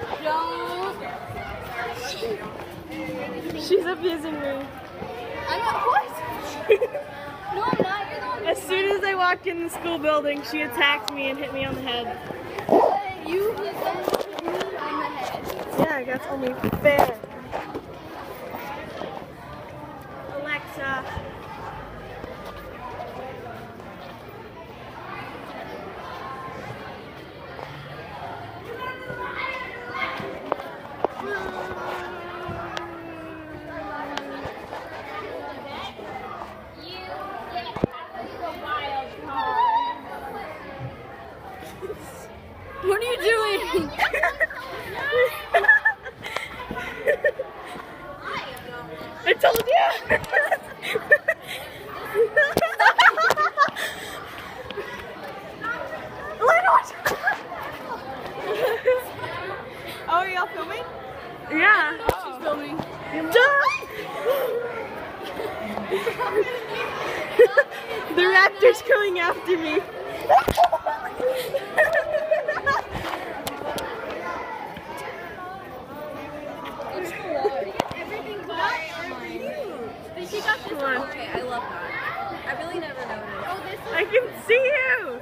Don't. She's abusing me. I'm not. What? No, I'm not. You're the one. As soon as I walked in the school building, she attacked me and hit me on the head. You hit me on the head. Yeah, that's only fair. Alexa. What are you doing? I told you! Oh, are y'all filming? Yeah. She's filming. The raptor's coming after me. She got this one. Okay, I love that. I really never noticed. Oh, this one. I can see you.